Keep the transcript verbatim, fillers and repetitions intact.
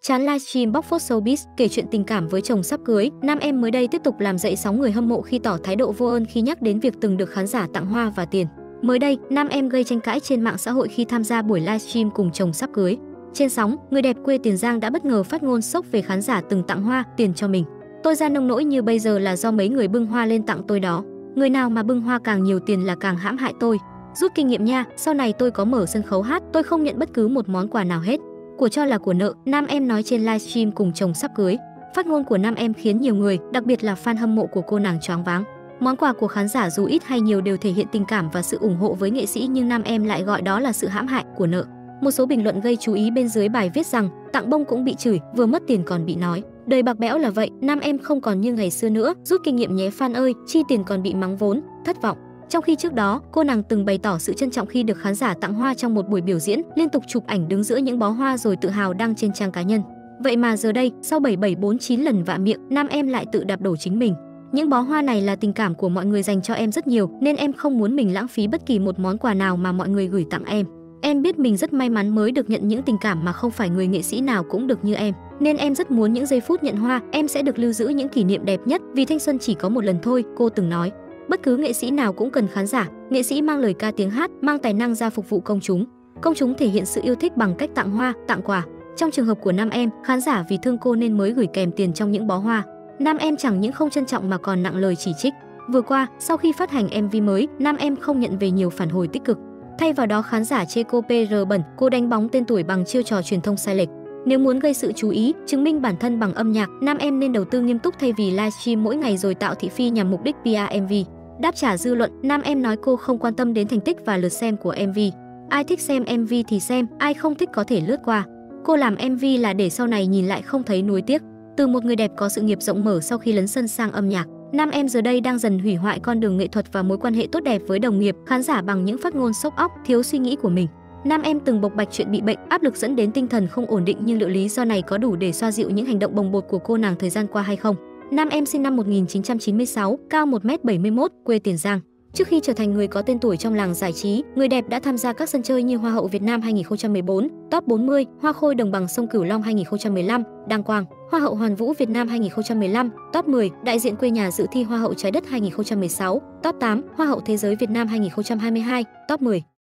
Chán livestream bóc phốt showbiz, kể chuyện tình cảm với chồng sắp cưới, nam em mới đây tiếp tục làm dậy sóng người hâm mộ khi tỏ thái độ vô ơn khi nhắc đến việc từng được khán giả tặng hoa và tiền. Mới đây, nam em gây tranh cãi trên mạng xã hội khi tham gia buổi livestream cùng chồng sắp cưới. Trên sóng, người đẹp quê Tiền Giang đã bất ngờ phát ngôn sốc về khán giả từng tặng hoa, tiền cho mình. Tôi ra nông nỗi như bây giờ là do mấy người bưng hoa lên tặng tôi đó. Người nào mà bưng hoa càng nhiều tiền là càng hãm hại tôi. Rút kinh nghiệm nha, sau này tôi có mở sân khấu hát, tôi không nhận bất cứ một món quà nào hết. Của cho là của nợ, nam em nói trên livestream cùng chồng sắp cưới. Phát ngôn của nam em khiến nhiều người, đặc biệt là fan hâm mộ của cô nàng choáng váng. Món quà của khán giả dù ít hay nhiều đều thể hiện tình cảm và sự ủng hộ với nghệ sĩ, nhưng nam em lại gọi đó là sự hãm hại, của nợ. Một số bình luận gây chú ý bên dưới bài viết rằng tặng bông cũng bị chửi, vừa mất tiền còn bị nói. Đời bạc bẽo là vậy, nam em không còn như ngày xưa nữa, rút kinh nghiệm nhé fan ơi, chi tiền còn bị mắng vốn, thất vọng. Trong khi trước đó, cô nàng từng bày tỏ sự trân trọng khi được khán giả tặng hoa trong một buổi biểu diễn, liên tục chụp ảnh đứng giữa những bó hoa rồi tự hào đăng trên trang cá nhân. Vậy mà giờ đây, sau bảy bảy bốn chín lần vạ miệng, nam em lại tự đạp đổ chính mình. Những bó hoa này là tình cảm của mọi người dành cho em rất nhiều, nên em không muốn mình lãng phí bất kỳ một món quà nào mà mọi người gửi tặng em. Em biết mình rất may mắn mới được nhận những tình cảm mà không phải người nghệ sĩ nào cũng được như em. Nên em rất muốn những giây phút nhận hoa, em sẽ được lưu giữ những kỷ niệm đẹp nhất, vì thanh xuân chỉ có một lần thôi, cô từng nói. Bất cứ nghệ sĩ nào cũng cần khán giả, nghệ sĩ mang lời ca tiếng hát, mang tài năng ra phục vụ công chúng. Công chúng thể hiện sự yêu thích bằng cách tặng hoa, tặng quà. Trong trường hợp của nam em, khán giả vì thương cô nên mới gửi kèm tiền trong những bó hoa. Nam em chẳng những không trân trọng mà còn nặng lời chỉ trích. Vừa qua, sau khi phát hành em vê mới, nam em không nhận về nhiều phản hồi tích cực. Thay vào đó, khán giả chê cô pê rờ bẩn, cô đánh bóng tên tuổi bằng chiêu trò truyền thông sai lệch. Nếu muốn gây sự chú ý, chứng minh bản thân bằng âm nhạc, nam em nên đầu tư nghiêm túc thay vì livestream mỗi ngày rồi tạo thị phi nhằm mục đích pê e em vê. Đáp trả dư luận, nam em nói cô không quan tâm đến thành tích và lượt xem của em vê. Ai thích xem em vê thì xem, ai không thích có thể lướt qua. Cô làm em vê là để sau này nhìn lại không thấy nuối tiếc. Từ một người đẹp có sự nghiệp rộng mở sau khi lấn sân sang âm nhạc, nam em giờ đây đang dần hủy hoại con đường nghệ thuật và mối quan hệ tốt đẹp với đồng nghiệp, khán giả bằng những phát ngôn sốc óc, thiếu suy nghĩ của mình. Nam em từng bộc bạch chuyện bị bệnh, áp lực dẫn đến tinh thần không ổn định, nhưng liệu lý do này có đủ để xoa dịu những hành động bồng bột của cô nàng thời gian qua hay không? Nam em sinh năm một nghìn chín trăm chín mươi sáu, cao một mét bảy mươi mốt, quê Tiền Giang. Trước khi trở thành người có tên tuổi trong làng giải trí, người đẹp đã tham gia các sân chơi như Hoa hậu Việt Nam hai nghìn không trăm mười bốn, Top bốn mươi, Hoa khôi đồng bằng sông Cửu Long hai nghìn không trăm mười lăm, đăng quang, Hoa hậu Hoàn vũ Việt Nam hai nghìn không trăm mười lăm, Top mười, đại diện quê nhà dự thi Hoa hậu Trái đất hai nghìn không trăm mười sáu, Top tám, Hoa hậu Thế giới Việt Nam hai nghìn không trăm hai mươi hai, Top mười.